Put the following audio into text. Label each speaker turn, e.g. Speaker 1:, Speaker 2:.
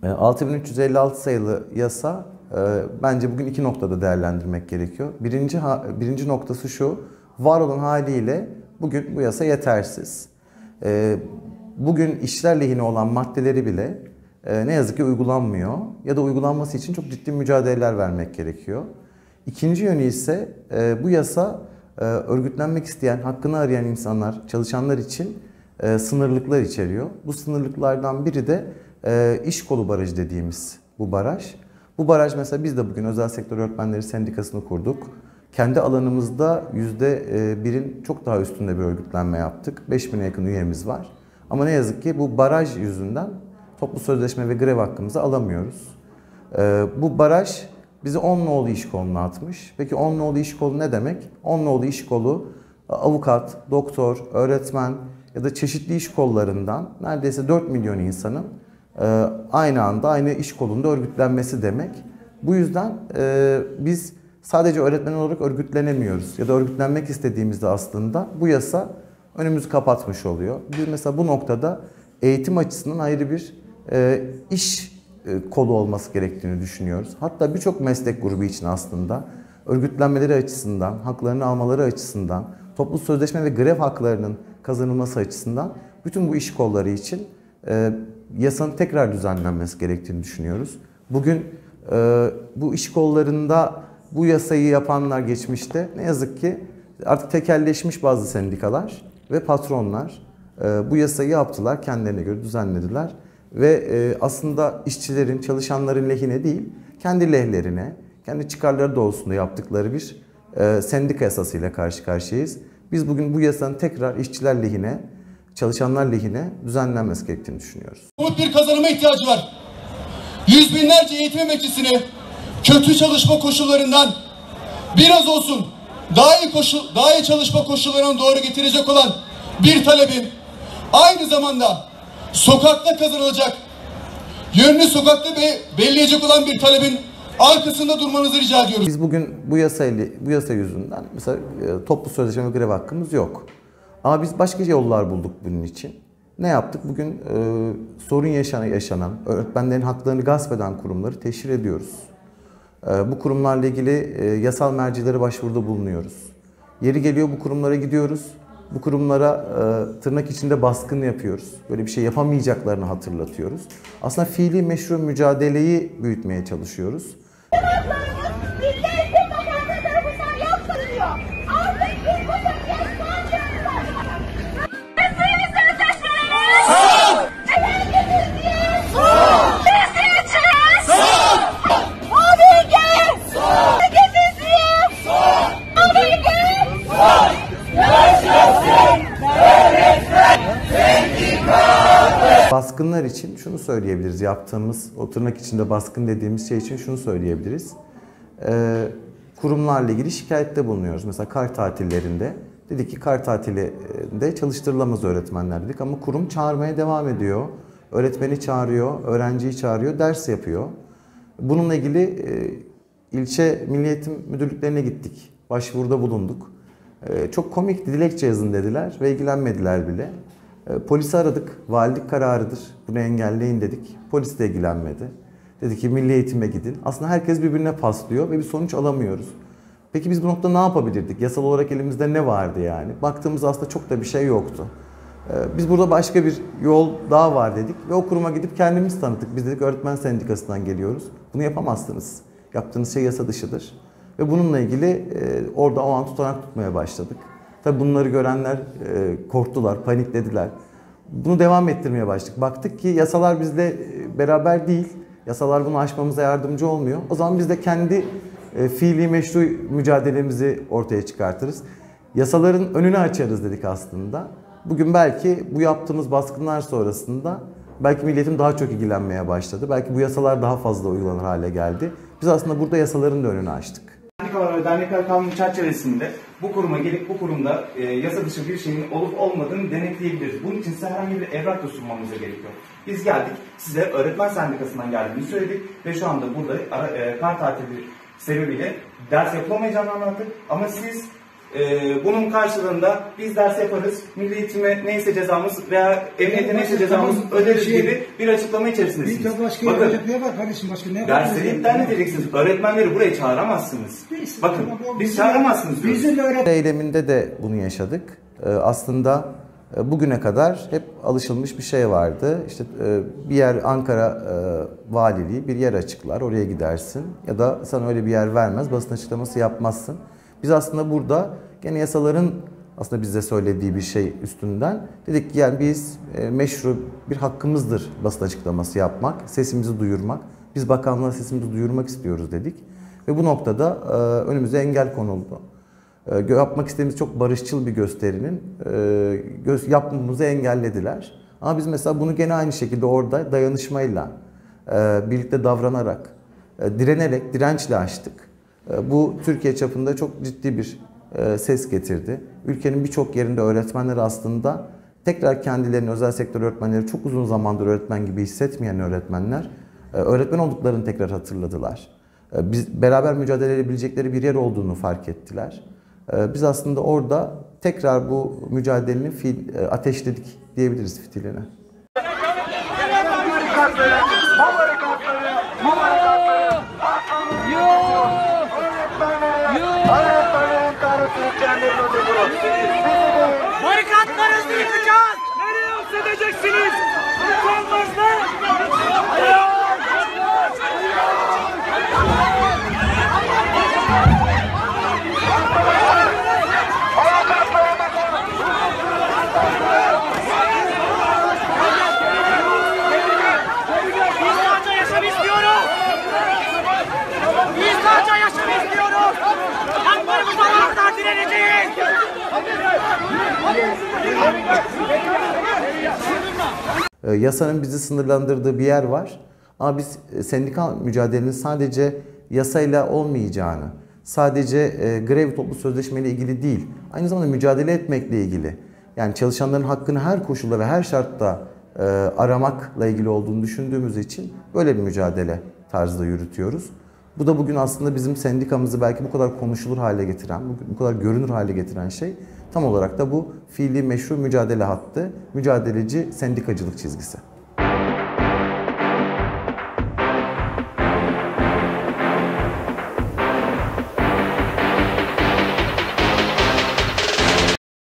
Speaker 1: 6356 sayılı yasa bence bugün iki noktada değerlendirmek gerekiyor. Birinci noktası şu, var olan haliyle bugün bu yasa yetersiz. Bugün işçiler lehine olan maddeleri bile ne yazık ki uygulanmıyor ya da uygulanması için çok ciddi mücadeleler vermek gerekiyor. İkinci yönü ise bu yasa örgütlenmek isteyen, hakkını arayan insanlar, çalışanlar için sınırlıklar içeriyor. Bu sınırlıklardan biri de iş kolu barajı dediğimiz bu baraj. Bu baraj mesela biz de bugün Özel Sektör Öğretmenleri Sendikası'nı kurduk. Kendi alanımızda %1'in çok daha üstünde bir örgütlenme yaptık. 5000'e yakın üyemiz var. Ama ne yazık ki bu baraj yüzünden toplu sözleşme ve grev hakkımızı alamıyoruz. Bu baraj bizi 10 nolu iş koluna atmış. Peki 10 nolu iş kolu ne demek? 10 nolu iş kolu avukat, doktor, öğretmen ya da çeşitli iş kollarından neredeyse 4 milyon insanın aynı anda aynı iş kolunda örgütlenmesi demek. Bu yüzden biz sadece öğretmen olarak örgütlenemiyoruz ya da örgütlenmek istediğimizde aslında bu yasa önümüzü kapatmış oluyor. Biz mesela bu noktada eğitim açısından ayrı bir iş kolu olması gerektiğini düşünüyoruz. Hatta birçok meslek grubu için aslında örgütlenmeleri açısından, haklarını almaları açısından, toplu sözleşme ve grev haklarının kazanılması açısından bütün bu iş kolları için yasanın tekrar düzenlenmesi gerektiğini düşünüyoruz. Bugün bu iş kollarında bu yasayı yapanlar geçmişte ne yazık ki artık tekelleşmiş bazı sendikalar ve patronlar bu yasayı yaptılar, kendilerine göre düzenlediler. Ve aslında işçilerin, çalışanların lehine değil, kendi lehlerine, kendi çıkarları doğrultusunda yaptıkları bir sendika yasasıyla karşı karşıyayız. Biz bugün bu yasanın tekrar işçiler lehine, çalışanlar lehine düzenlenmesi gerektiğini düşünüyoruz.
Speaker 2: Umut bir kazanıma ihtiyacı var. Yüz binlerce eğitim emekçisini kötü çalışma koşullarından biraz olsun daha iyi çalışma koşullarına doğru getirecek olan bir talebim, aynı zamanda sokakta kazanılacak, yönünü sokakta belleyecek olan bir talebin arkasında durmanızı rica ediyoruz.
Speaker 1: Biz bugün bu yasa yüzünden mesela toplu sözleşme ve grev hakkımız yok. Ama biz başka yollar bulduk bunun için. Ne yaptık? Bugün sorun yaşanan, öğretmenlerin haklarını gasp eden kurumları teşhir ediyoruz. Bu kurumlarla ilgili yasal mercilere başvuruda bulunuyoruz. Yeri geliyor bu kurumlara gidiyoruz. Bu kurumlara tırnak içinde baskın yapıyoruz. Böyle bir şey yapamayacaklarını hatırlatıyoruz. Aslında fiili meşru mücadeleyi büyütmeye çalışıyoruz. Baskınlar için şunu söyleyebiliriz, yaptığımız o tırnak içinde baskın dediğimiz şey için şunu söyleyebiliriz. Kurumlarla ilgili şikayette bulunuyoruz. Mesela kar tatillerinde dedik ki kar tatilinde çalıştırılamaz öğretmenler dedik ama kurum çağırmaya devam ediyor. Öğretmeni çağırıyor, öğrenciyi çağırıyor, ders yapıyor. Bununla ilgili ilçe Milli Eğitim Müdürlüklerine gittik, başvuruda bulunduk. Çok komik, dilekçe yazın dediler ve ilgilenmediler bile. Polisi aradık, valilik kararıdır, bunu engelleyin dedik. Polis de ilgilenmedi. Dedi ki milli eğitime gidin. Aslında herkes birbirine paslıyor ve bir sonuç alamıyoruz. Peki biz bu noktada ne yapabilirdik? Yasal olarak elimizde ne vardı yani? Baktığımızda aslında çok da bir şey yoktu. Biz burada başka bir yol daha var dedik ve o kuruma gidip kendimiz tanıttık. Biz dedik öğretmen sendikasından geliyoruz. Bunu yapamazsınız. Yaptığınız şey yasa dışıdır. Ve bununla ilgili orada o an tutanak tutmaya başladık. Tabii bunları görenler korktular, paniklediler. Bunu devam ettirmeye başladık. Baktık ki yasalar bizle beraber değil. Yasalar bunu aşmamıza yardımcı olmuyor. O zaman biz de kendi fiili meşru mücadelemizi ortaya çıkartırız. Yasaların önünü açarız dedik aslında. Bugün belki bu yaptığımız baskınlar sonrasında belki milletim daha çok ilgilenmeye başladı. Belki bu yasalar daha fazla uygulanır hale geldi. Biz aslında burada yasaların da önünü açtık.
Speaker 3: Sendikalar ve dernekler kanunu çerçevesinde bu kuruma gelip bu kurumda yasa dışı bir şeyin olup olmadığını denetleyebiliriz. Bunun için size herhangi bir evrak da sunmamıza gerekiyor. Biz geldik, size öğretmen sendikasından geldiğini söyledik ve şu anda burada kar tatili sebebiyle ders yapılamayacağını anlattık. Ama siz Bunun karşılığında biz ders yaparız, Milli Eğitim'e neyse cezamız veya emniyete neyse cezamız öderiz gibi bir açıklama içerisindesiniz.
Speaker 4: Bir de başka
Speaker 3: Bakın,
Speaker 4: yapıyor var kardeşim, başka ne
Speaker 3: dersleri iptal edeceksiniz. Öğretmenleri buraya çağıramazsınız. Bakın, biz çağıramazsınız diyoruz.
Speaker 4: Bizim öğretmen
Speaker 1: Eyleminde de bunu yaşadık. Aslında bugüne kadar hep alışılmış bir şey vardı. İşte bir yer Ankara Valiliği bir yer açıklar, oraya gidersin. Ya da sana öyle bir yer vermez, basın açıklaması yapmazsın. Biz aslında burada gene yasaların aslında bize söylediği bir şey üstünden dedik ki yani biz meşru bir hakkımızdır basın açıklaması yapmak, sesimizi duyurmak. Biz bakanlığa sesimizi duyurmak istiyoruz dedik. Ve bu noktada önümüze engel konuldu. Yapmak istediğimiz çok barışçıl bir gösterinin yapmamızı engellediler. Ama biz mesela bunu gene aynı şekilde orada dayanışmayla, birlikte davranarak, direnerek, dirençle açtık. Bu Türkiye çapında çok ciddi bir ses getirdi. Ülkenin birçok yerinde öğretmenler aslında tekrar kendilerini, özel sektör öğretmenleri, çok uzun zamandır öğretmen gibi hissetmeyen öğretmenler, öğretmen olduklarını tekrar hatırladılar. Biz beraber mücadele edebilecekleri bir yer olduğunu fark ettiler. Biz aslında orada tekrar bu mücadelenin ateşledik diyebiliriz fitilini.
Speaker 5: Barikatlarınızı yıkacağız. Nereye hapsedeceksiniz? Lütfen Yüzlerce yaşam istiyoruz. Yüzlerce yaşam istiyoruz. Haklarımıza kadar direneceğiz.
Speaker 1: Yasanın bizi sınırlandırdığı bir yer var. Ama biz sendikal mücadelenin sadece yasayla olmayacağını, sadece grev toplu sözleşmeyle ilgili değil, aynı zamanda mücadele etmekle ilgili. Yani çalışanların hakkını her koşulda ve her şartta aramakla ilgili olduğunu düşündüğümüz için böyle bir mücadele tarzda yürütüyoruz. Bu da bugün aslında bizim sendikamızı belki bu kadar konuşulur hale getiren, bu kadar görünür hale getiren şey tam olarak da bu fiili meşru mücadele hattı, mücadeleci sendikacılık çizgisi.